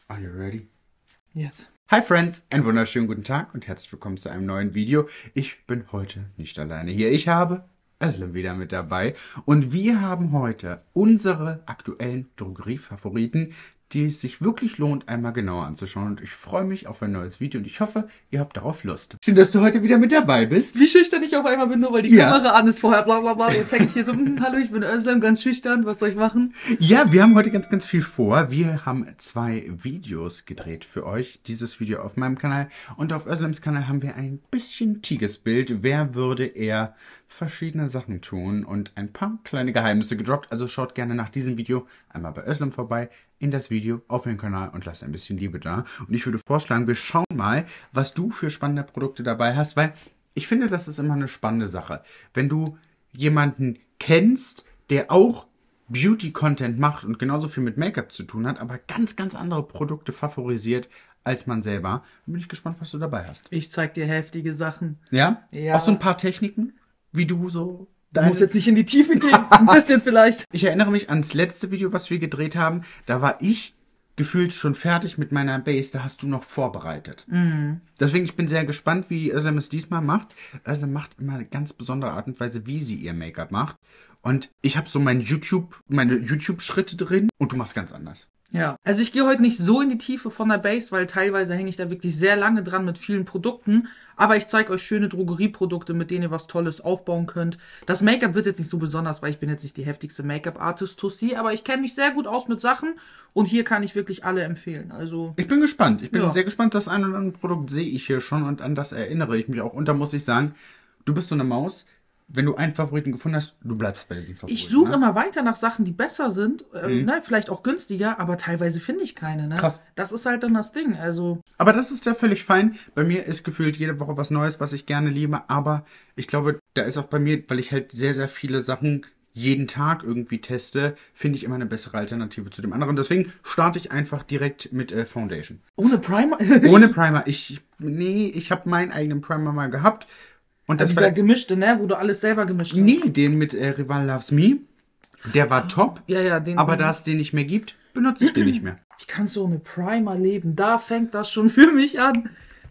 Are you ready? Jetzt. Hi Friends, einen wunderschönen guten Tag und herzlich willkommen zu einem neuen Video. Ich bin heute nicht alleine hier. Ich habe Özlem wieder mit dabei und wir haben heute unsere aktuellen Drogeriefavoriten, die es sich wirklich lohnt, einmal genauer anzuschauen. Und ich freue mich auf ein neues Video und ich hoffe, ihr habt darauf Lust. Schön, dass du heute wieder mit dabei bist. Wie schüchtern ich auf einmal bin, nur weil die Kamera an ist vorher, bla bla bla. Jetzt hänge ich hier so, hallo, ich bin Özlem, ganz schüchtern, was soll ich machen? Ja, wir haben heute ganz viel vor. Wir haben 2 Videos gedreht für euch. Dieses Video auf meinem Kanal und auf Özlems Kanal haben wir ein bisschen Tigesbild. Wer würde eher verschiedene Sachen tun und ein paar kleine Geheimnisse gedroppt. Also schaut gerne nach diesem Video einmal bei Özlem vorbei, in das Video auf den Kanal und lasst ein bisschen Liebe da. Und ich würde vorschlagen, wir schauen mal, was du für spannende Produkte dabei hast, weil ich finde, das ist immer eine spannende Sache. Wenn du jemanden kennst, der auch Beauty-Content macht und genauso viel mit Make-up zu tun hat, aber ganz andere Produkte favorisiert als man selber, dann bin ich gespannt, was du dabei hast. Ich zeig dir heftige Sachen. Ja? Ja. Auch so ein paar Techniken, wie du so... Du musst jetzt nicht in die Tiefe gehen, ein bisschen vielleicht. Ich erinnere mich ans letzte Video, was wir gedreht haben. Da war ich gefühlt schon fertig mit meiner Base. Da hast du noch vorbereitet. Deswegen, ich bin sehr gespannt, wie Özlem es diesmal macht. Özlem macht immer eine ganz besondere Art und Weise, wie sie ihr Make-up macht. Und ich habe so meine YouTube-Schritte drin und du machst ganz anders. Ja, also ich gehe heute nicht so in die Tiefe von der Base, weil teilweise hänge ich da wirklich sehr lange dran mit vielen Produkten. Aber ich zeige euch schöne Drogerieprodukte, mit denen ihr was Tolles aufbauen könnt. Das Make-up wird jetzt nicht so besonders, weil ich bin jetzt nicht die heftigste Make-up-Artist Tussi, aber ich kenne mich sehr gut aus mit Sachen und hier kann ich wirklich alle empfehlen. Also ich bin gespannt. Ich bin sehr gespannt. Das ein oder andere Produkt sehe ich hier schon und an das erinnere ich mich auch. Und da muss ich sagen, du bist so eine Maus. Wenn du einen Favoriten gefunden hast, du bleibst bei diesem Favoriten. Ich suche immer weiter nach Sachen, die besser sind, ne, vielleicht auch günstiger, aber teilweise finde ich keine. Ne? Krass. Das ist halt dann das Ding. Also. Aber das ist ja völlig fein. Bei mir ist gefühlt jede Woche was Neues, was ich gerne liebe. Aber ich glaube, da ist auch bei mir, weil ich halt sehr viele Sachen jeden Tag irgendwie teste, finde ich immer eine bessere Alternative zu dem anderen. Deswegen starte ich einfach direkt mit Foundation. Ohne Primer? Ohne Primer. Ich habe meinen eigenen Primer mal gehabt. Und das dieser gemischte, ne? Wo du alles selber gemischt hast. Nee, den mit Rival Loves Me. Der war top. Ja, den. Aber da es den nicht mehr gibt, benutze ich den nicht mehr. Wie kannst du ohne Primer leben? Da fängt das schon für mich an.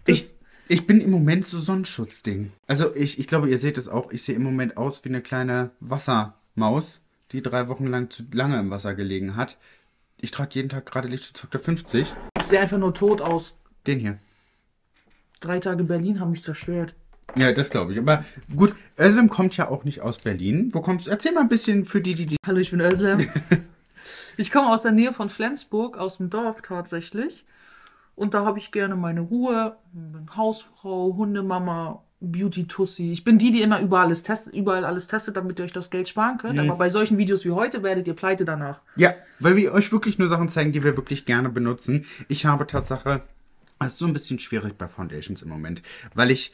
Ich bin im Moment so Sonnenschutzding. Also ich glaube, ihr seht es auch. Ich sehe im Moment aus wie eine kleine Wassermaus, die 3 Wochen lang zu lange im Wasser gelegen hat. Ich trage jeden Tag gerade Lichtschutzfaktor 50. Ich sehe einfach nur tot aus. Den hier. 3 Tage Berlin haben mich zerstört. Ja, das glaube ich. Aber gut, Özlem kommt ja auch nicht aus Berlin. Wo kommst du? Erzähl mal ein bisschen für die... Hallo, ich bin Özlem. Ich komme aus der Nähe von Flensburg, aus dem Dorf tatsächlich. Und da habe ich gerne meine Ruhe. Bin Hausfrau, Hundemama, Beauty-Tussi. Ich bin die immer überall alles testet, damit ihr euch das Geld sparen könnt. Aber bei solchen Videos wie heute werdet ihr pleite danach. Ja, weil wir euch wirklich nur Sachen zeigen, die wir wirklich gerne benutzen. Ich habe Tatsache... Es ist so ein bisschen schwierig bei Foundations im Moment, weil ich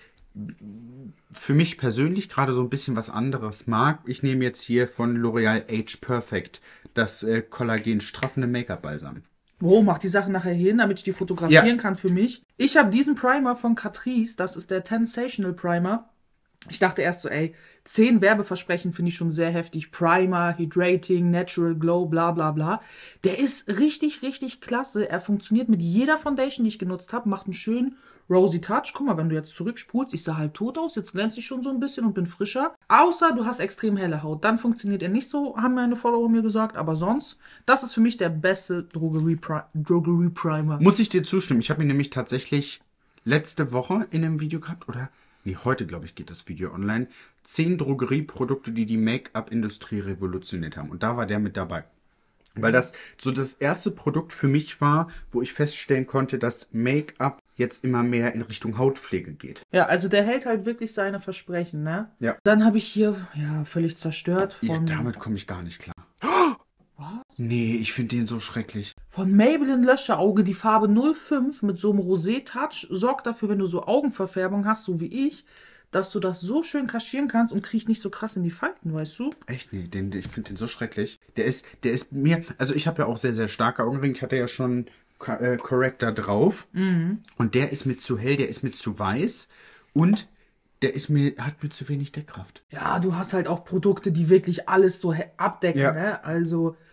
für mich persönlich gerade so ein bisschen was anderes mag. Ich nehme jetzt hier von L'Oreal Age Perfect das Kollagen straffende Make-up-Balsam. Wo mach die Sachen nachher hin, damit ich die fotografieren kann für mich. Ich habe diesen Primer von Catrice, das ist der Tensational Primer. Ich dachte erst so, 10 Werbeversprechen finde ich schon sehr heftig. Primer, Hydrating, Natural Glow, bla bla bla. Der ist richtig klasse. Er funktioniert mit jeder Foundation, die ich genutzt habe. Macht einen schönen Rosy Touch. Guck mal, wenn du jetzt zurückspulst, ich sah halb tot aus. Jetzt glänze ich schon so ein bisschen und bin frischer. Außer du hast extrem helle Haut. Dann funktioniert er nicht so, haben meine Follower mir gesagt. Aber sonst, das ist für mich der beste Drogerie-Primer. Muss ich dir zustimmen. Ich habe ihn nämlich tatsächlich letzte Woche in einem Video gehabt, oder... Nee, heute, glaube ich, geht das Video online. 10 Drogerieprodukte, die die Make-up-Industrie revolutioniert haben. Und da war der mit dabei. Weil das so das erste Produkt für mich war, wo ich feststellen konnte, dass Make-up jetzt immer mehr in Richtung Hautpflege geht. Ja, also der hält halt wirklich seine Versprechen, ne? Ja. Dann habe ich hier, völlig zerstört von... Ja, damit komme ich gar nicht klar. Was? Nee, ich finde den so schrecklich. Von Maybelline Löscherauge, die Farbe 05 mit so einem Rosé-Touch, sorgt dafür, wenn du so Augenverfärbung hast, so wie ich, dass du das so schön kaschieren kannst und kriegt nicht so krass in die Falten, weißt du? Echt? Nee, ich finde den so schrecklich. Der ist mir, also ich habe ja auch sehr starke Augenringe. Ich hatte ja schon Corrector drauf. Und der ist mir zu hell, der ist mir zu weiß und hat mir zu wenig Deckkraft. Ja, du hast halt auch Produkte, die wirklich alles so abdecken, Ja. ne? Also...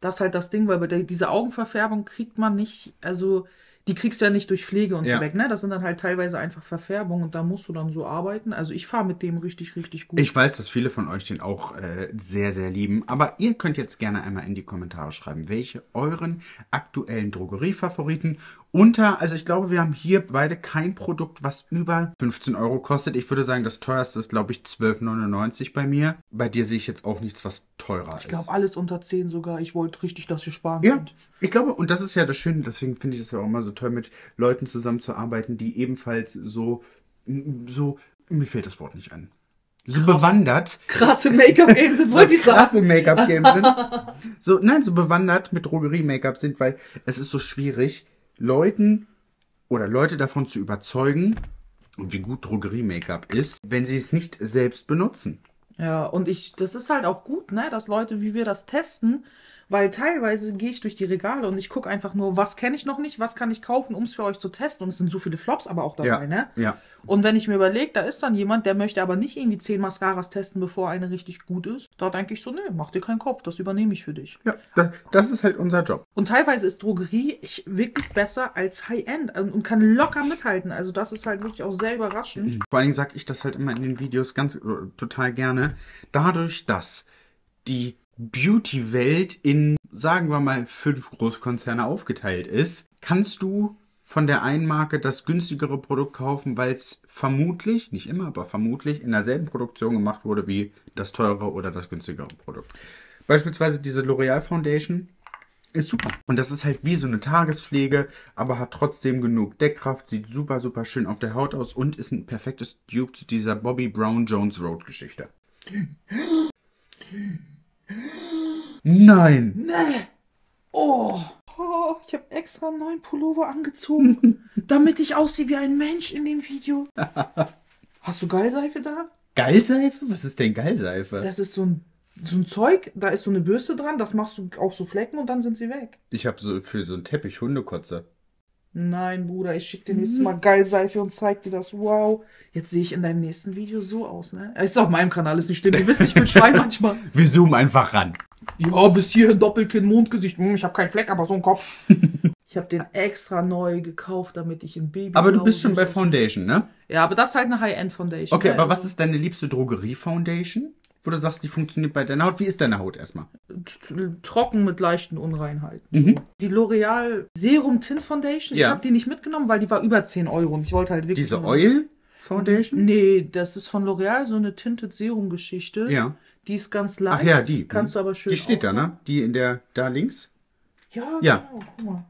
Das ist halt das Ding, weil diese Augenverfärbung kriegt man nicht, also die kriegst du ja nicht durch Pflege und so weg, ne? Das sind dann halt teilweise einfach Verfärbungen und da musst du dann so arbeiten. Also ich fahre mit dem richtig, richtig gut. Ich weiß, dass viele von euch den auch sehr, sehr lieben. Aber ihr könnt jetzt gerne einmal in die Kommentare schreiben, welche euren aktuellen Drogeriefavoriten also ich glaube, wir haben hier beide kein Produkt, was über 15 Euro kostet. Ich würde sagen, das teuerste ist, glaube ich, 12,99 bei mir. Bei dir sehe ich jetzt auch nichts, was teurer ist. Ich glaube, alles unter 10 sogar. Ich wollte richtig, dass ihr sparen könnt. Ich glaube, und das ist ja das Schöne, deswegen finde ich es ja auch immer so toll, mit Leuten zusammenzuarbeiten, die ebenfalls so, mir fehlt das Wort nicht an. So bewandert. Krasse Make-up-Games sind, wollte ich sagen. Krasse Make-up-Games sind. So bewandert mit Drogerie-Make-up sind, weil es ist so schwierig, Leute davon zu überzeugen, wie gut Drogerie-Make-up ist, wenn sie es nicht selbst benutzen. Ja, und das ist halt auch gut, ne, dass Leute wie wir das testen, weil teilweise gehe ich durch die Regale und ich gucke einfach nur, was kenne ich noch nicht, was kann ich kaufen, um es für euch zu testen. Und es sind so viele Flops aber auch dabei, ne? Ja. Und wenn ich mir überlege, da ist dann jemand, der möchte aber nicht irgendwie 10 Mascaras testen, bevor eine richtig gut ist, da denke ich so, nee, mach dir keinen Kopf, das übernehme ich für dich. Ja, das ist halt unser Job. Und teilweise ist Drogerie wirklich besser als High-End und kann locker mithalten. Also das ist halt wirklich auch sehr überraschend. Vor allen Dingen sage ich das halt immer in den Videos total gerne. Dadurch, dass die Beauty-Welt in, sagen wir mal, 5 Großkonzerne aufgeteilt ist, kannst du von der einen Marke das günstigere Produkt kaufen, weil es vermutlich, nicht immer, aber vermutlich in derselben Produktion gemacht wurde wie das teure oder das günstigere Produkt. Beispielsweise diese L'Oreal Foundation ist super. Und das ist halt wie so eine Tagespflege, aber hat trotzdem genug Deckkraft, sieht super, super schön auf der Haut aus und ist ein perfektes Dupe zu dieser Bobbi Brown Jones Road Geschichte. Nein! Nee! Oh, ich habe extra einen neuen Pullover angezogen, damit ich aussehe wie ein Mensch in dem Video. Hast du Gallseife da? Gallseife? Was ist denn Gallseife? Das ist so ein Zeug, da ist so eine Bürste dran, das machst du auf so Flecken und dann sind sie weg. Ich habe so für so einen Teppich Hundekotze. Nein, Bruder, ich schicke dir nächstes Mal Gallseife und zeig dir das. Wow. Jetzt sehe ich in deinem nächsten Video so aus, ne? Ist auf meinem Kanal, ist nicht schlimm. Ihr wisst, ich bin Schwein manchmal. Wir zoomen einfach ran. Ja, bis hierhin Doppelkinn, Mondgesicht. Ich habe keinen Fleck, aber so einen Kopf. Ich habe den extra neu gekauft, damit ich in Baby. Aber du bist schon bei Foundation, ne? Ja, aber das ist halt eine High-End-Foundation. Okay, aber was ist deine liebste Drogerie-Foundation? Wo du sagst, die funktioniert bei deiner Haut. Wie ist deine Haut erstmal? Trocken mit leichten Unreinheiten. Mhm. Die L'Oreal Serum Tint Foundation, ich habe die nicht mitgenommen, weil die war über 10 Euro und ich wollte halt wirklich... Diese Oil Foundation? Nee, das ist von L'Oreal so eine Tinted Serum Geschichte. Ja. Die ist ganz leicht. Ach ja, die. Kannst du aber schön... Die steht da, ne? Die da links? Ja, ja, genau. Guck mal.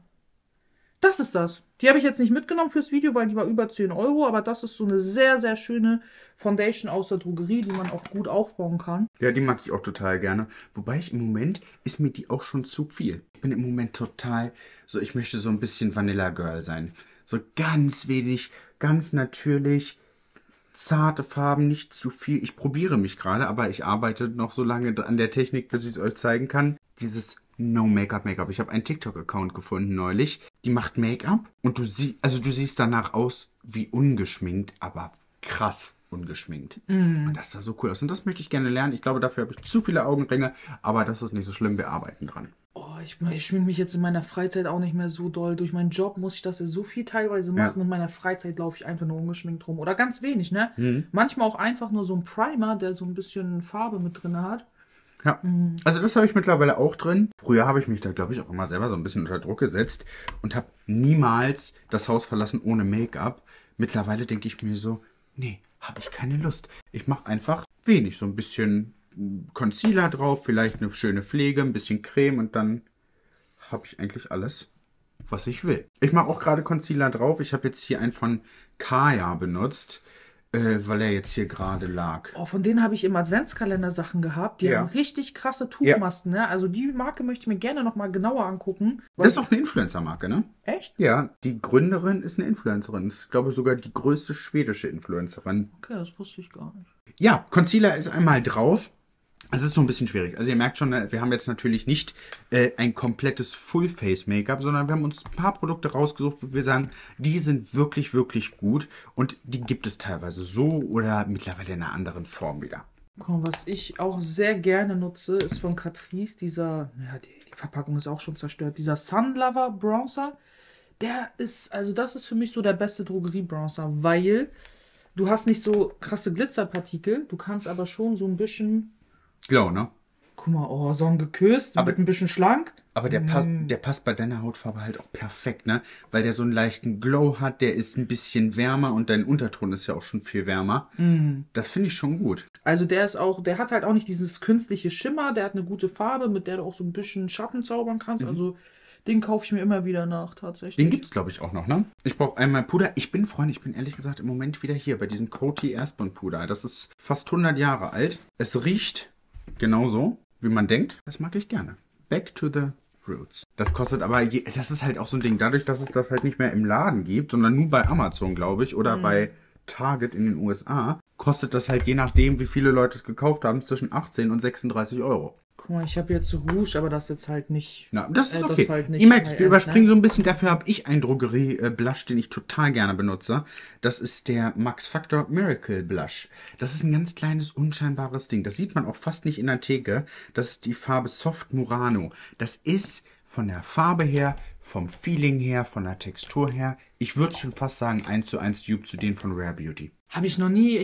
Das ist das. Die habe ich jetzt nicht mitgenommen fürs Video, weil die war über 10 Euro, aber das ist so eine sehr, sehr schöne Foundation aus der Drogerie, die man auch gut aufbauen kann. Ja, die mag ich auch total gerne. Wobei im Moment ist mir die auch schon zu viel. Ich bin im Moment total so, ich möchte so ein bisschen Vanilla Girl sein. So ganz wenig, ganz natürlich, zarte Farben, nicht zu viel. Ich probiere mich gerade, aber ich arbeite noch so lange an der Technik, bis ich es euch zeigen kann. Dieses No Make-up. Ich habe einen TikTok-Account gefunden neulich. Die macht Make-up und du siehst danach aus wie ungeschminkt, aber krass ungeschminkt. Und das sah so cool aus. Und das möchte ich gerne lernen. Ich glaube, dafür habe ich zu viele Augenringe, aber das ist nicht so schlimm. Wir arbeiten dran. Oh, ich schminke mich jetzt in meiner Freizeit auch nicht mehr so doll. Durch meinen Job muss ich das ja so viel teilweise machen. Und in meiner Freizeit laufe ich einfach nur ungeschminkt rum. Oder ganz wenig, ne? Manchmal auch einfach nur so ein Primer, der so ein bisschen Farbe mit drin hat. Ja, also das habe ich mittlerweile auch drin. Früher habe ich mich da, glaube ich, auch immer selber so ein bisschen unter Druck gesetzt und habe niemals das Haus verlassen ohne Make-up. Mittlerweile denke ich mir so, nee, habe ich keine Lust. Ich mache einfach wenig, so ein bisschen Concealer drauf, vielleicht eine schöne Pflege, ein bisschen Creme und dann habe ich eigentlich alles, was ich will. Ich mache auch gerade Concealer drauf. Ich habe jetzt hier einen von Kaya benutzt. Weil er jetzt hier gerade lag. Oh, von denen habe ich im Adventskalender Sachen gehabt. Die haben richtig krasse Tuchmasken, ne? Also die Marke möchte ich mir gerne nochmal genauer angucken. Das ist auch eine Influencer-Marke, ne? Echt? Ja, die Gründerin ist eine Influencerin. Ich glaube sogar die größte schwedische Influencerin. Okay, das wusste ich gar nicht. Ja, Concealer ist einmal drauf. Es ist so ein bisschen schwierig. Also ihr merkt schon, wir haben jetzt natürlich nicht ein komplettes Full-Face-Make-up, sondern wir haben uns ein paar Produkte rausgesucht, wo wir sagen, die sind wirklich, wirklich gut. Und die gibt es teilweise so oder mittlerweile in einer anderen Form wieder. Was ich auch sehr gerne nutze, ist von Catrice dieser, ja, Die Verpackung ist auch schon zerstört. Dieser Sun Lover Bronzer, der ist, also das ist für mich so der beste Drogerie-Bronzer, weil du hast nicht so krasse Glitzerpartikel, du kannst aber schon so ein bisschen... Glow, ne? Guck mal, oh, sonnengeküsst, aber mit ein bisschen schlank. Aber der passt bei deiner Hautfarbe halt auch perfekt, ne? Weil der so einen leichten Glow hat, der ist ein bisschen wärmer und dein Unterton ist ja auch schon viel wärmer. Das finde ich schon gut. Also der hat halt auch nicht dieses künstliche Schimmer, der hat eine gute Farbe, mit der du auch so ein bisschen Schatten zaubern kannst. Also den kaufe ich mir immer wieder nach, tatsächlich. Den gibt's, glaube ich, auch noch, ne? Ich brauche einmal Puder. Ich bin ehrlich gesagt im Moment wieder hier bei diesem Coty Earthbound Puder. Das ist fast 100 Jahre alt. Es riecht genauso, wie man denkt. Das mag ich gerne. Back to the Roots. Das kostet aber, das ist halt auch so ein Ding, dadurch, dass es das halt nicht mehr im Laden gibt, sondern nur bei Amazon, glaube ich, oder bei Target in den USA, kostet das halt je nachdem, wie viele Leute es gekauft haben, zwischen 18 und 36 Euro. Guck mal, ich habe jetzt Rouge, aber das ist jetzt halt nicht... Na, das ist okay. Das halt nicht ich merke, wir überspringen so ein bisschen, dafür habe ich einen Drogerie-Blush, den ich total gerne benutze. Das ist der Max Factor Miracle Blush. Das ist ein ganz kleines, unscheinbares Ding. Das sieht man auch fast nicht in der Theke. Das ist die Farbe Soft Murano. Das ist von der Farbe her, vom Feeling her, von der Textur her, ich würde schon fast sagen 1:1 Dupe zu denen von Rare Beauty. Habe ich noch nie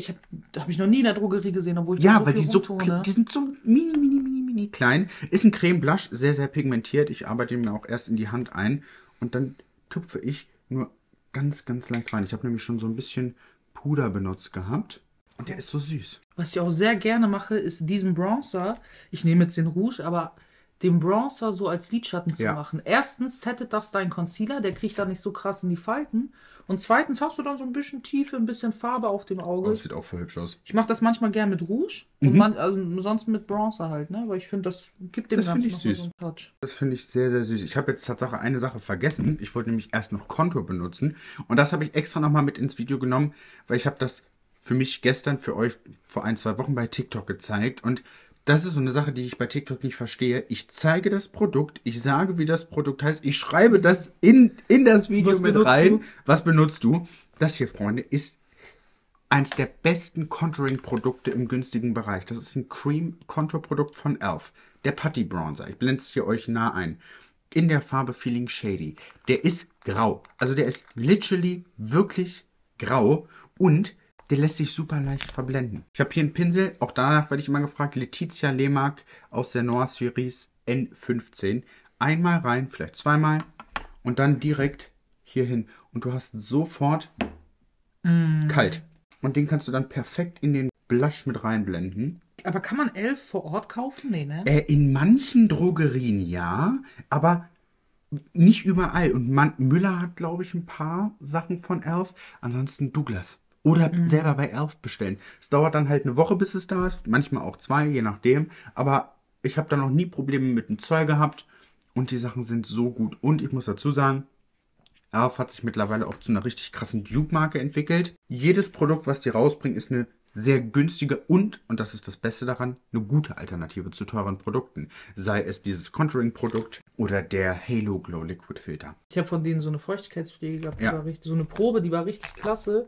in der Drogerie gesehen, obwohl ich ja, so weil viel die rumtone. die sind so mini klein. Ist ein Creme Blush, sehr, sehr pigmentiert. Ich arbeite ihn mir auch erst in die Hand ein und dann tupfe ich nur ganz, ganz leicht rein. Ich habe nämlich schon so ein bisschen Puder benutzt gehabt und der ist so süß. Was ich auch sehr gerne mache, ist diesen Bronzer, ich nehme jetzt den Rouge, aber den Bronzer so als Lidschatten zu machen. Erstens settet das dein Concealer, der kriegt dann nicht so krass in die Falten. Und zweitens hast du dann so ein bisschen Tiefe, ein bisschen Farbe auf dem Auge. Oh, das sieht auch voll hübsch aus. Ich mache das manchmal gern mit Rouge und also sonst mit Bronzer halt, ne? Weil ich finde, das gibt dem Ganzen noch mal so einen Touch. Das finde ich sehr, sehr süß. Ich habe jetzt Tatsache eine Sache vergessen. Ich wollte nämlich erst noch Contour benutzen. Und das habe ich extra nochmal mit ins Video genommen, weil ich habe das für mich gestern für euch vor 1-2 Wochen bei TikTok gezeigt. Und das ist so eine Sache, die ich bei TikTok nicht verstehe. Ich zeige das Produkt, ich sage, wie das Produkt heißt, ich schreibe das in das Video mit rein. Was benutzt du? Das hier, Freunde, ist eins der besten Contouring-Produkte im günstigen Bereich. Das ist ein Cream-Contour-Produkt von e.l.f. Der Putty Bronzer. Ich blende es hier euch nah ein. In der Farbe Feeling Shady. Der ist grau. Also der ist literally wirklich grau und der lässt sich super leicht verblenden. Ich habe hier einen Pinsel, auch danach werde ich immer gefragt, Letizia Lemark aus der Noir Series N15. Einmal rein, vielleicht zweimal und dann direkt hier hin. Und du hast sofort kalt. Und den kannst du dann perfekt in den Blush mit reinblenden. Aber kann man e.l.f. vor Ort kaufen? Nee, ne? In manchen Drogerien ja, aber nicht überall. Und Müller hat, glaube ich, ein paar Sachen von e.l.f. Ansonsten Douglas. Oder selber bei e.l.f. bestellen. Es dauert dann halt eine Woche, bis es da ist. Manchmal auch 2, je nachdem. Aber ich habe da noch nie Probleme mit dem Zoll gehabt. Und die Sachen sind so gut. Und ich muss dazu sagen, e.l.f. hat sich mittlerweile auch zu einer richtig krassen Dupe-Marke entwickelt. Jedes Produkt, was die rausbringen, ist eine sehr günstige und das ist das Beste daran, eine gute Alternative zu teuren Produkten. Sei es dieses Contouring-Produkt oder der Halo Glow Liquid Filter. Ich habe von denen so eine Feuchtigkeitspflege gehabt, die war richtig, so eine Probe, die war richtig klasse.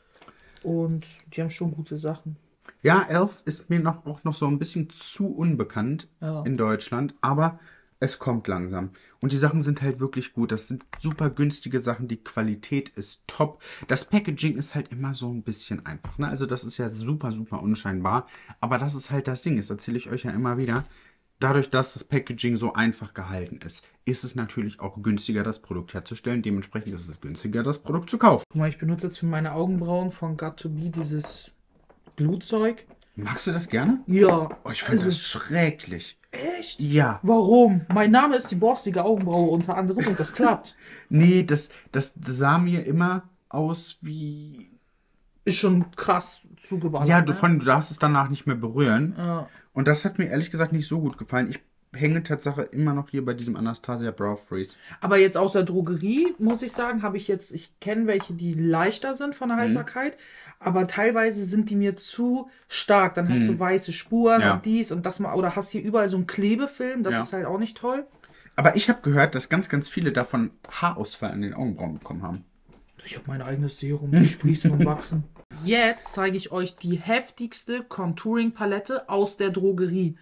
Und die haben schon gute Sachen. Ja, e.l.f. ist mir auch noch so ein bisschen zu unbekannt in Deutschland, aber es kommt langsam. Und die Sachen sind halt wirklich gut. Das sind super günstige Sachen. Die Qualität ist top. Das Packaging ist halt immer so ein bisschen einfach. Ne? Also das ist ja super, super unscheinbar. Aber das ist halt das Ding. Das erzähle ich euch ja immer wieder. Dadurch, dass das Packaging so einfach gehalten ist, ist es natürlich auch günstiger, das Produkt herzustellen. Dementsprechend ist es günstiger, das Produkt zu kaufen. Guck mal, ich benutze jetzt für meine Augenbrauen von Got2b dieses Glutzeug. Magst du das gerne? Ja. Oh, ich finde das schrecklich. Echt? Ja. Warum? Mein Name ist die borstige Augenbraue unter anderem und das klappt. Nee, das sah mir immer aus wie... Ist schon krass zugeballert. Ja, du darfst es danach nicht mehr berühren. Ja. Und das hat mir ehrlich gesagt nicht so gut gefallen. Ich hänge Tatsache immer noch hier bei diesem Anastasia Brow Freeze. Aber jetzt aus der Drogerie, muss ich sagen, ich kenne welche, die leichter sind von der Haltbarkeit, aber teilweise sind die mir zu stark. Dann hast du weiße Spuren und dies und das mal, oder hast hier überall so einen Klebefilm, das ist halt auch nicht toll. Aber ich habe gehört, dass ganz, ganz viele davon Haarausfall an den Augenbrauen bekommen haben. Ich habe mein eigenes Serum, die sprießen und wachsen. Jetzt zeige ich euch die heftigste Contouring-Palette aus der Drogerie.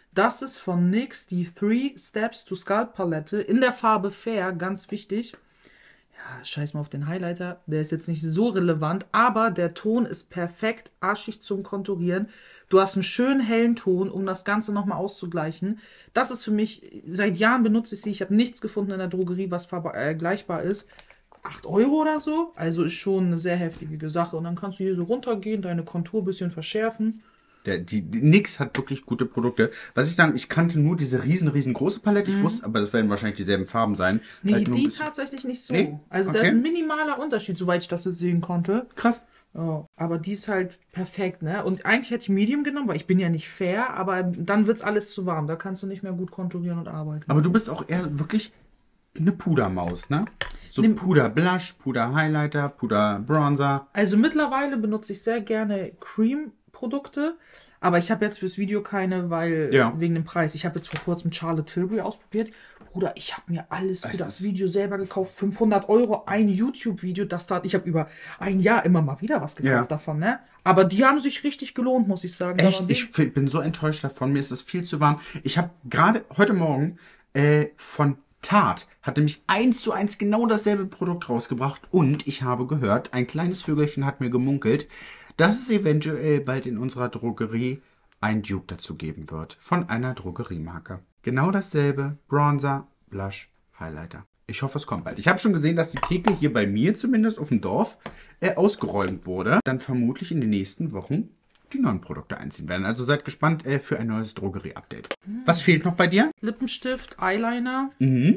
Das ist von NYX die 3 Steps to Sculpt Palette in der Farbe Fair, ganz wichtig. Ja, scheiß mal auf den Highlighter, der ist jetzt nicht so relevant, aber der Ton ist perfekt arschig zum Konturieren. Du hast einen schönen hellen Ton, um das Ganze nochmal auszugleichen. Das ist für mich, seit Jahren benutze ich sie, ich habe nichts gefunden in der Drogerie, was vergleichbar ist. 8 Euro oder so, also ist schon eine sehr heftige Sache. Und dann kannst du hier so runtergehen, deine Kontur ein bisschen verschärfen. Die NYX hat wirklich gute Produkte. Was ich sagen, ich kannte nur diese riesengroße Palette. Ich wusste, aber das werden wahrscheinlich dieselben Farben sein. Nee, halt die tatsächlich nicht so. Nee? Also da ist ein minimaler Unterschied, soweit ich das jetzt sehen konnte. Krass. Ja, aber die ist halt perfekt, ne? Und eigentlich hätte ich Medium genommen, weil ich bin ja nicht fair, aber dann wird's alles zu warm. Da kannst du nicht mehr gut konturieren und arbeiten. Aber du bist auch eher wirklich eine Pudermaus, ne? So Puder Blush, Puder Highlighter, Puder Bronzer. Also mittlerweile benutze ich sehr gerne Cream-Produkte, aber ich habe jetzt fürs Video keine, weil wegen dem Preis. Ich habe jetzt vor kurzem Charlotte Tilbury ausprobiert. Bruder, ich habe mir alles für das Video selber gekauft. 500 Euro, ein YouTube-Video. Ich habe über ein Jahr immer mal wieder was gekauft davon, ne? Aber die haben sich richtig gelohnt, muss ich sagen. Echt? Ich bin so enttäuscht davon. Mir ist es viel zu warm. Ich habe gerade heute Morgen von Tarte hat nämlich 1:1 genau dasselbe Produkt rausgebracht und ich habe gehört, ein kleines Vögelchen hat mir gemunkelt, dass es eventuell bald in unserer Drogerie ein Dupe dazu geben wird. Von einer Drogeriemarke. Genau dasselbe. Bronzer, Blush, Highlighter. Ich hoffe, es kommt bald. Ich habe schon gesehen, dass die Theke hier bei mir zumindest auf dem Dorf ausgeräumt wurde. Dann vermutlich in den nächsten Wochen die neuen Produkte einziehen werden. Also seid gespannt für ein neues Drogerie-Update. Was fehlt noch bei dir? Lippenstift, Eyeliner.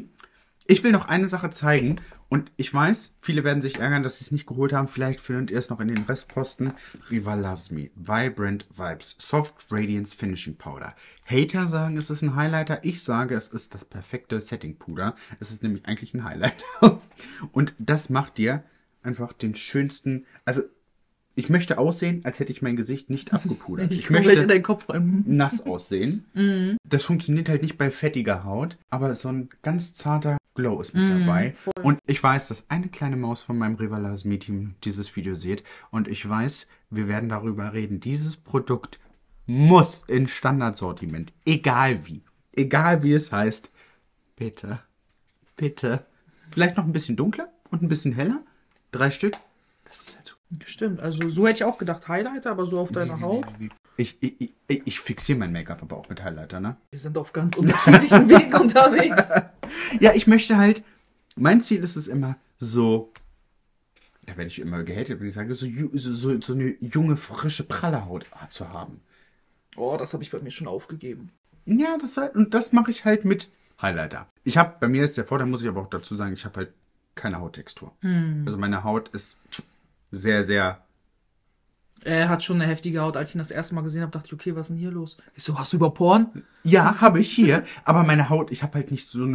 Ich will noch eine Sache zeigen und ich weiß, viele werden sich ärgern, dass sie es nicht geholt haben. Vielleicht findet ihr es noch in den Restposten. Rival Loves Me. Vibrant Vibes. Soft Radiance Finishing Powder. Hater sagen, es ist ein Highlighter. Ich sage, es ist das perfekte Setting-Puder. Es ist nämlich eigentlich ein Highlighter. Und das macht dir einfach den schönsten... Also ich möchte aussehen, als hätte ich mein Gesicht nicht abgepudert. Ich möchte in deinen Kopf rein. Nass aussehen. Das funktioniert halt nicht bei fettiger Haut, aber so ein ganz zarter Glow ist mit dabei. Voll. Und ich weiß, dass eine kleine Maus von meinem Rival Loves Me Team dieses Video sieht. Und ich weiß, wir werden darüber reden. Dieses Produkt muss in Standardsortiment. Egal wie. Egal wie es heißt. Bitte. Bitte. Vielleicht noch ein bisschen dunkler und ein bisschen heller. 3 Stück. Das ist halt so. Stimmt, also so hätte ich auch gedacht, Highlighter, aber so auf deiner Haut. Ich fixiere mein Make-up aber auch mit Highlighter, ne? Wir sind auf ganz unterschiedlichen Wegen unterwegs. Ja, ich möchte halt, mein Ziel ist es immer so, da werde ich immer gehatet, wenn ich sage, so eine junge, frische, pralle Haut zu haben. Oh, das habe ich bei mir schon aufgegeben. Ja, das mache ich halt mit Highlighter. Bei mir ist der Vorteil, muss ich aber auch dazu sagen, ich habe halt keine Hauttextur. Also meine Haut ist sehr, sehr... Er hat schon eine heftige Haut. Als ich ihn das erste Mal gesehen habe, dachte ich, okay, was ist denn hier los? Ich so, hast du über Porn? Ja, habe ich hier. Aber meine Haut, ich habe halt nicht so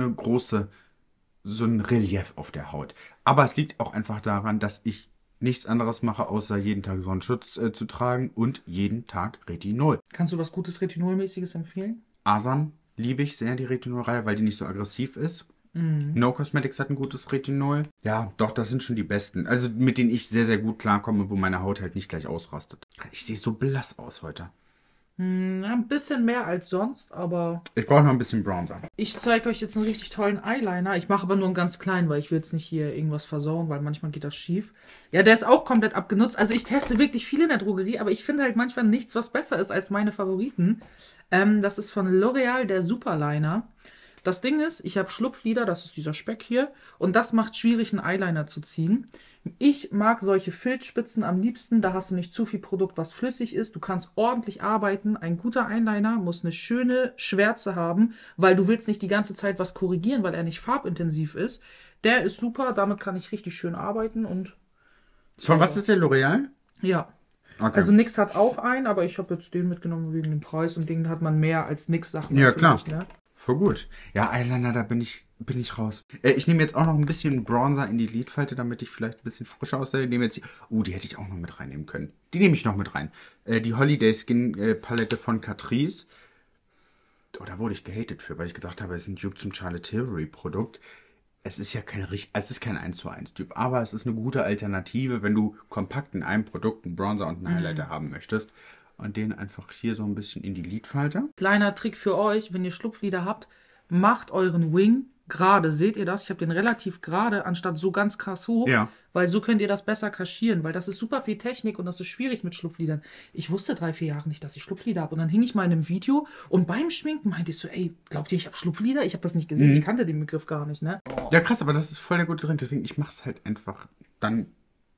ein Relief auf der Haut. Aber es liegt auch einfach daran, dass ich nichts anderes mache, außer jeden Tag Sonnenschutz zu tragen und jeden Tag Retinol. Kannst du was Gutes Retinolmäßiges empfehlen? Asam liebe ich sehr, die Retinolreihe, weil die nicht so aggressiv ist. No Cosmetics hat ein gutes Retinol. Ja, doch, das sind schon die besten. Also mit denen ich sehr, sehr gut klarkomme, wo meine Haut halt nicht gleich ausrastet. Ich sehe so blass aus heute. Ein bisschen mehr als sonst, aber... Ich brauche noch ein bisschen Bronzer. Ich zeige euch jetzt einen richtig tollen Eyeliner. Ich mache aber nur einen ganz kleinen, weil ich will jetzt nicht hier irgendwas versauen, weil manchmal geht das schief. Ja, der ist auch komplett abgenutzt. Also ich teste wirklich viel in der Drogerie, aber ich finde halt manchmal nichts, was besser ist als meine Favoriten. Das ist von L'Oreal, der Superliner. Das Ding ist, ich habe Schlupflider, das ist dieser Speck hier, und das macht schwierig, einen Eyeliner zu ziehen. Ich mag solche Filzspitzen am liebsten, da hast du nicht zu viel Produkt, was flüssig ist. Du kannst ordentlich arbeiten. Ein guter Eyeliner muss eine schöne Schwärze haben, weil du willst nicht die ganze Zeit was korrigieren, weil er nicht farbintensiv ist. Der ist super, damit kann ich richtig schön arbeiten und... Von was ist der L'Oreal? Ja. Okay. Also NYX hat auch einen, aber ich habe jetzt den mitgenommen wegen dem Preis und den hat man mehr als NYX Sachen. Ja, klar. Mich, ne? Voll gut. Ja, Eyeliner, da bin ich raus. Ich nehme jetzt auch noch ein bisschen Bronzer in die Lidfalte, damit ich vielleicht ein bisschen frischer aussehe. Ich nehme jetzt die hätte ich auch noch mit reinnehmen können. Die nehme ich noch mit rein. Die Holiday Skin Palette von Catrice. Oh, da wurde ich gehatet für, weil ich gesagt habe, es ist ein Dupe zum Charlotte Tilbury Produkt. Es ist ja kein 1:1 Dupe, aber es ist eine gute Alternative, wenn du kompakt in einem Produkt einen Bronzer und einen Highlighter haben möchtest. und den einfach hier so ein bisschen in die Lidfalte. Kleiner Trick für euch, wenn ihr Schlupflider habt, macht euren Wing gerade. Seht ihr das? Ich habe den relativ gerade, anstatt so ganz krass hoch, Ja. weil so könnt ihr das besser kaschieren, weil das ist super viel Technik und das ist schwierig mit Schlupflidern. Ich wusste 3-4 Jahre nicht, dass ich Schlupflider habe und dann hing ich mal in einem Video und beim Schminken meinte ich so, ey, glaubt ihr, ich habe Schlupflider? Ich habe das nicht gesehen, ich kannte den Begriff gar nicht, ne? Ja, krass, aber das ist voll der gute drin, deswegen ich mach's halt einfach dann.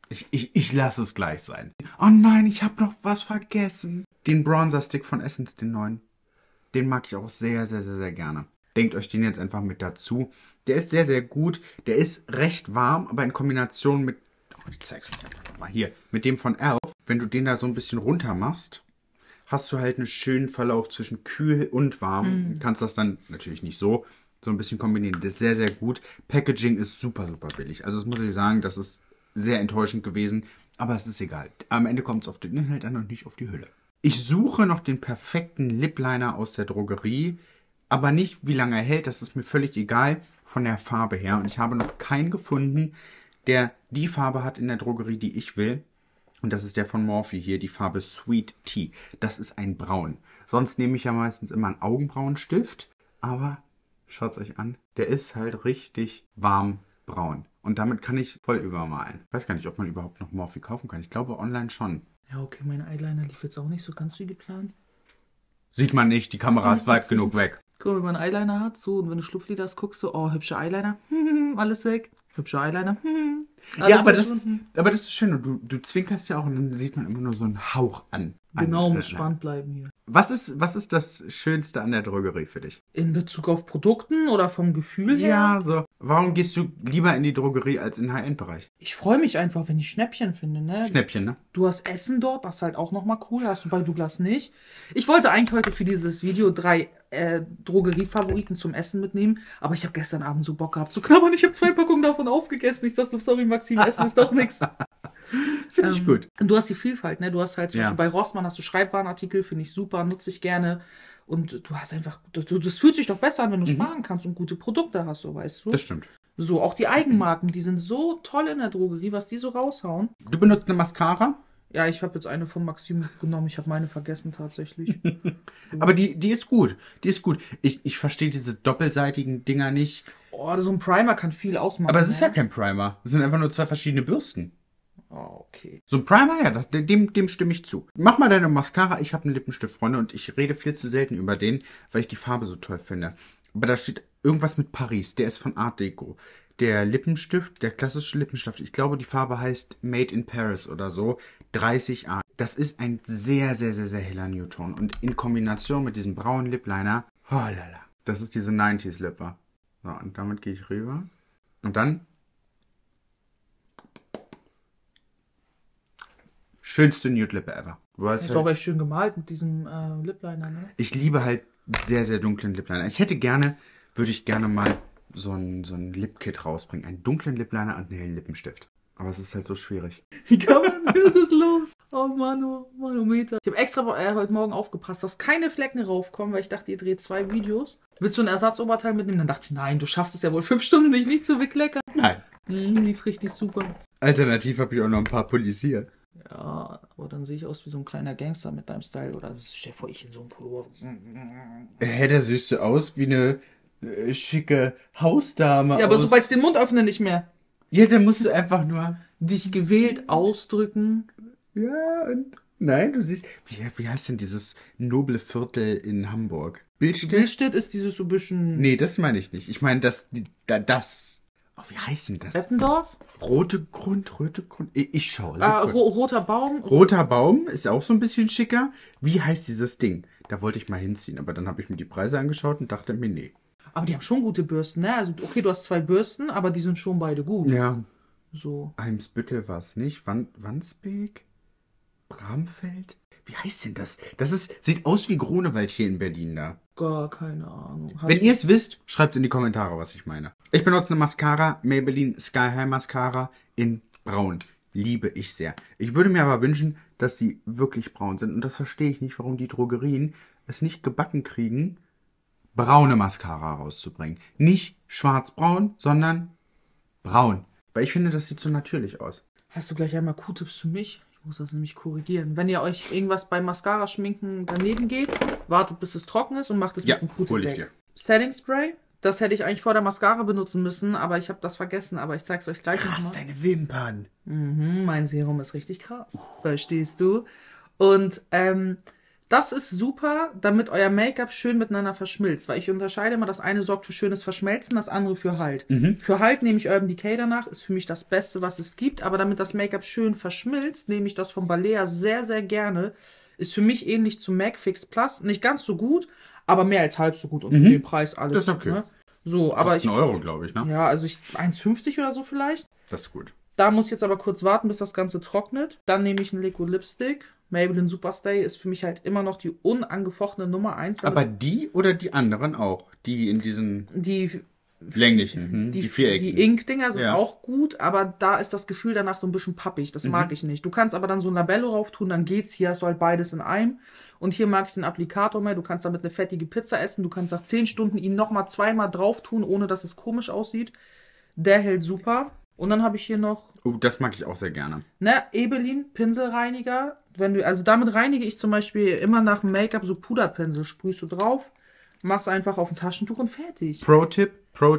Ich lasse es gleich sein. Oh nein, ich habe noch was vergessen. Den Bronzer-Stick von Essence, den neuen. Den mag ich auch sehr, sehr, sehr, sehr gerne. Denkt euch den jetzt einfach mit dazu. Der ist sehr, sehr gut. Der ist recht warm, aber in Kombination mit... Oh, ich zeig's euch einfach nochmal hier. Mit dem von Elf. Wenn du den da so ein bisschen runter machst, hast du halt einen schönen Verlauf zwischen kühl und warm. Kannst das dann natürlich nicht so ein bisschen kombinieren. Das ist sehr, sehr gut. Packaging ist super, super billig. Also das muss ich sagen, das ist sehr enttäuschend gewesen. Aber es ist egal. Am Ende kommt es auf den Inhalt an und nicht auf die Hülle. Ich suche noch den perfekten Lip Liner aus der Drogerie. Aber nicht, wie lange er hält, das ist mir völlig egal von der Farbe her. Und ich habe noch keinen gefunden, der die Farbe hat in der Drogerie, die ich will. Und das ist der von Morphe hier, die Farbe Sweet Tea. Das ist ein Braun. Sonst nehme ich ja meistens immer einen Augenbrauenstift. Aber schaut es euch an, der ist halt richtig warm braun. Und damit kann ich voll übermalen. Ich weiß gar nicht, ob man überhaupt noch Morphe kaufen kann. Ich glaube online schon. Ja, okay, mein Eyeliner lief jetzt auch nicht so ganz wie geplant. Sieht man nicht, die Kamera ist weit genug weg. Guck mal, wenn man Eyeliner hat, so, und wenn du Schlupflider hast, guckst du, oh, hübscher Eyeliner, alles weg. Hübscher Eyeliner, alles Ja, aber das verschwunden. ist schön. Und du zwinkerst ja auch und dann sieht man immer nur so einen Hauch an. Genau, muss spannend bleiben hier. Was ist das Schönste an der Drogerie für dich? In Bezug auf Produkten oder vom Gefühl her? Ja, so. Warum gehst du lieber in die Drogerie als in den High-End-Bereich? Ich freue mich einfach, wenn ich Schnäppchen finde, ne? Schnäppchen, ne? Du hast Essen dort, das ist halt auch nochmal cool, hast du bei Douglas nicht. Ich wollte eigentlich heute für dieses Video 3 Drogeriefavoriten zum Essen mitnehmen, aber ich habe gestern Abend so Bock gehabt zu knabbern. Ich habe 2 Packungen davon aufgegessen. Ich sag so, sorry Maxim, Essen ist doch nichts. Finde ich gut. Und du hast die Vielfalt, ne? Du hast halt zum Ja. Beispiel bei Rossmann hast du Schreibwarenartikel, finde ich super, nutze ich gerne. Und du hast einfach, das fühlt sich doch besser an, wenn du sparen kannst und gute Produkte hast, so weißt du. Das stimmt. So, auch die Eigenmarken, die sind so toll in der Drogerie, was die so raushauen. Du benutzt eine Mascara, Ja, ich habe jetzt eine von Maxim genommen, ich habe meine vergessen tatsächlich. aber die ist gut. Die ist gut. Ich verstehe diese doppelseitigen Dinger nicht. Oh, so ein Primer kann viel ausmachen. Aber es ist ne? ja kein Primer. Es sind einfach nur 2 verschiedene Bürsten. Oh, okay. So ein Primer, ja, dem stimme ich zu. Mach mal deine Mascara. Ich habe einen Lippenstift, Freunde, und ich rede viel zu selten über den, weil ich die Farbe so toll finde. Aber da steht irgendwas mit Paris. Der ist von Art Deco. Der Lippenstift, der klassische Lippenstift, ich glaube, die Farbe heißt Made in Paris oder so, 30A. Das ist ein sehr, sehr, sehr, sehr heller Newton. Und in Kombination mit diesem braunen Lip Liner, oh lala, das ist diese 90s Lipper. So, und damit gehe ich rüber. Und dann schönste Nude Lippe ever. Du weißt Ist halt, auch echt schön gemalt mit diesem Lip Liner, ne? ich liebe halt sehr, sehr dunklen Lip Liner. Würde ich gerne mal so ein Lip-Kit rausbringen. Einen dunklen Lip Liner und einen hellen Lippenstift. Aber es ist halt so schwierig. Wie kann man, was ist los? Oh Mann, oh Manometer. Ich habe extra heute Morgen aufgepasst, dass keine Flecken raufkommen, weil ich dachte, ihr dreht 2 Videos. Willst du ein Ersatzoberteil mitnehmen? Dann dachte ich, nein, du schaffst es ja wohl 5 Stunden, dich nicht zu bekleckern. Nein. Lief richtig super. Alternativ habe ich auch noch ein paar Pullis hier. Ja, aber dann sehe ich aus wie so ein kleiner Gangster mit deinem Style. Oder stell dir vor, ich in so einem Pullover. Da siehst du aus wie eine schicke Hausdame. Ja, aber aus... sobald ich den Mund öffne, nicht mehr. Ja, dann musst du einfach nur... Dich gewählt ausdrücken. Ja, und... Nein, du siehst... Wie heißt denn dieses noble Viertel in Hamburg? Billstedt? Billstedt ist dieses so ein bisschen... Nee, das meine ich nicht. Ich meine, das... Oh, wie heißt denn das? Eppendorf? Rote Grund. Ich schaue. Roter Baum. Roter Baum ist auch so ein bisschen schicker. Wie heißt dieses Ding? Da wollte ich mal hinziehen, aber dann habe ich mir die Preise angeschaut und dachte mir, nee. Aber die haben schon gute Bürsten, ne? Also, okay, du hast 2 Bürsten, aber die sind schon beide gut. Ja, So. Eimsbüttel war es nicht. Wandsbek? Bramfeld? Wie heißt denn das? Sieht aus wie Grunewald hier in Berlin da. Gar keine Ahnung. Wenn ihr es wisst, schreibt es in die Kommentare, was ich meine. Ich benutze eine Mascara, Maybelline Sky High Mascara in braun. Liebe ich sehr. Ich würde mir aber wünschen, dass sie wirklich braun sind. Und das verstehe ich nicht, warum die Drogerien es nicht gebacken kriegen, braune Mascara rauszubringen. Nicht schwarzbraun, sondern braun. Weil ich finde, das sieht so natürlich aus. Hast du gleich einmal Q-Tips für mich? Ich muss das nämlich korrigieren. Wenn ihr euch irgendwas beim Mascara-Schminken daneben geht, wartet bis es trocken ist und macht es mit einem Q-Tip weg. Setting Spray. Das hätte ich eigentlich vor der Mascara benutzen müssen, aber ich habe das vergessen. Aber ich zeig's euch gleich nochmal. Krass, deine Wimpern. Mein Serum ist richtig krass. Verstehst du? Und das ist super, damit euer Make-up schön miteinander verschmilzt. Weil ich unterscheide immer, das eine sorgt für schönes Verschmelzen, das andere für Halt. Für Halt nehme ich Urban Decay danach. Ist für mich das Beste, was es gibt. Aber damit das Make-up schön verschmilzt, nehme ich das von Balea sehr, sehr gerne. Ist für mich ähnlich zu MAC Fix Plus. Nicht ganz so gut, aber mehr als halb so gut. Und für den Preis alles. Das ist okay. Ne? So, aber das ist 1 Euro, glaube ich, ne? Ja, also 1,50 oder so vielleicht. Das ist gut. Da muss ich jetzt aber kurz warten, bis das Ganze trocknet. Dann nehme ich einen Liquid Lipstick. Maybelline Superstay ist für mich halt immer noch die unangefochtene Nummer 1. Aber die oder die anderen auch? Die in diesen länglichen, die Vierecken. Die Ink-Dinger sind auch gut, aber da ist das Gefühl danach so ein bisschen pappig. Das mag ich nicht. Du kannst aber dann so ein Labello rauf tun, dann geht's. Hier hast du halt beides in einem. Und hier mag ich den Applikator mehr. Du kannst damit eine fettige Pizza essen. Du kannst nach 10 Stunden ihn nochmal 2-mal drauf tun, ohne dass es komisch aussieht. Der hält super. Und dann habe ich hier noch... Oh, das mag ich auch sehr gerne. Ne, Ebelin Pinselreiniger. Also damit reinige ich zum Beispiel immer nach dem Make-up so Puderpinsel. Sprühst du drauf, machst einfach auf ein Taschentuch und fertig. Pro-Tipp.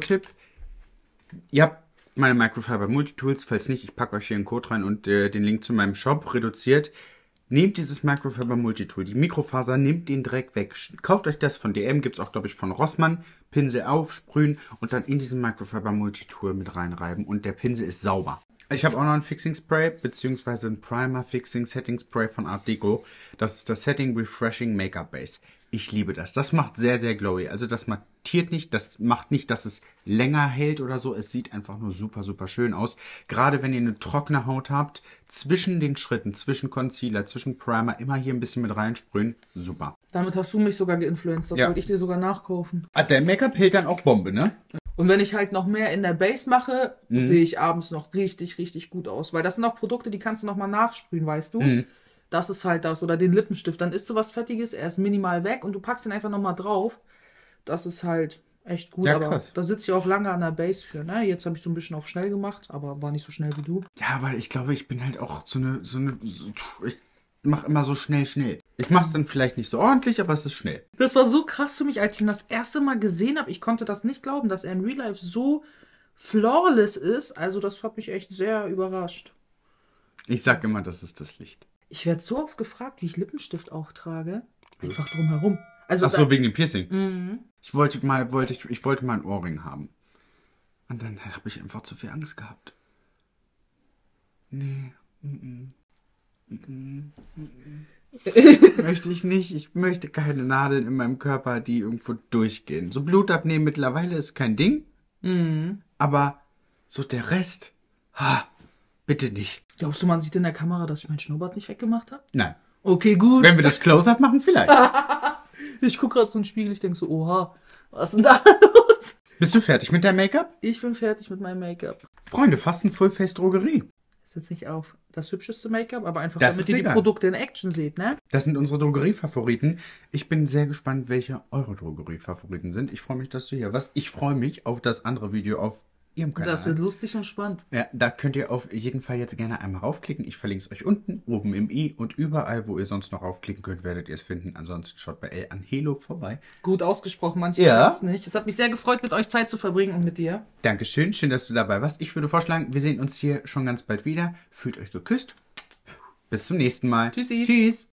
Ihr habt meine Microfiber Multitools. Falls nicht, ich packe euch hier einen Code rein und den Link zu meinem Shop reduziert. Nehmt dieses Microfiber Multitool, die Mikrofaser, nehmt den Dreck weg. Kauft euch das von DM, gibt es auch, glaube ich, von Rossmann. Pinsel aufsprühen und dann in diesen Microfiber Multitool mit reinreiben. Und der Pinsel ist sauber. Ich habe auch noch ein Fixing Spray, beziehungsweise ein Primer Fixing Setting Spray von Art Deco. Das ist das Setting Refreshing Makeup Base. Ich liebe das. Das macht sehr, sehr glowy. Also das mattiert nicht, das macht nicht, dass es länger hält oder so. Es sieht einfach nur super, super schön aus. Gerade wenn ihr eine trockene Haut habt, zwischen den Schritten, zwischen Concealer, zwischen Primer, immer hier ein bisschen mit reinsprühen. Super. Damit hast du mich sogar geinfluenced. Das wollte ich dir sogar nachkaufen. Ah, dein Make-up hält dann auch Bombe, ne? Und wenn ich halt noch mehr in der Base mache, sehe ich abends noch richtig, richtig gut aus. Weil das sind auch Produkte, die kannst du noch mal nachsprühen, weißt du? Das ist halt das. Oder den Lippenstift. Dann isst du was Fettiges, er ist minimal weg und du packst ihn einfach nochmal drauf. Das ist halt echt gut. Ja, aber krass. Da sitze ich auch lange an der Base für. Ne? Jetzt habe ich so ein bisschen auf schnell gemacht, aber war nicht so schnell wie du. Ja, aber ich glaube, ich bin halt auch ich mache immer so schnell. Ich mache es dann vielleicht nicht so ordentlich, aber es ist schnell. Das war so krass für mich, als ich ihn das erste Mal gesehen habe. Ich konnte das nicht glauben, dass er in Real Life so flawless ist. Also das hat mich echt sehr überrascht. Ich sag immer, das ist das Licht. Ich werde so oft gefragt, wie ich Lippenstift auch trage. Einfach drumherum. Also ach so, wegen dem Piercing. Ich wollte mal ein Ohrring haben. Und dann habe ich einfach zu viel Angst gehabt. Nee. Möchte ich nicht. Ich möchte keine Nadeln in meinem Körper, die irgendwo durchgehen. So Blut abnehmen mittlerweile ist kein Ding. Aber so der Rest, bitte nicht. Glaubst du, man sieht in der Kamera, dass ich meinen Schnurrbart nicht weggemacht habe? Nein. Okay, gut. Wenn wir das Close-Up machen, vielleicht. Ich gucke gerade so in den Spiegel, ich denke so, oha, was ist denn da los? Bist du fertig mit deinem Make-up? Ich bin fertig mit meinem Make-up. Freunde, fast ein Full-Face-Drogerie. Ist jetzt nicht auf das hübscheste Make-up, aber einfach das damit ihr die Produkte in Action seht, ne? Das sind unsere Drogerie-Favoriten. Ich bin sehr gespannt, welche eure Drogerie-Favoriten sind. Ich freue mich, dass du hier warst. Ich freue mich auf das andere Video auf ihrem Kanal. Das wird lustig und spannend. Ja, da könnt ihr auf jeden Fall jetzt gerne einmal raufklicken. Ich verlinke es euch unten, oben im i und überall, wo ihr sonst noch raufklicken könnt, werdet ihr es finden. Ansonsten schaut bei El Angelo vorbei. Gut ausgesprochen, manchmal nicht. Es hat mich sehr gefreut, mit euch Zeit zu verbringen und mit dir. Dankeschön, schön, dass du dabei warst. Ich würde vorschlagen, wir sehen uns hier schon ganz bald wieder. Fühlt euch geküsst. Bis zum nächsten Mal. Tschüssi. Tschüss.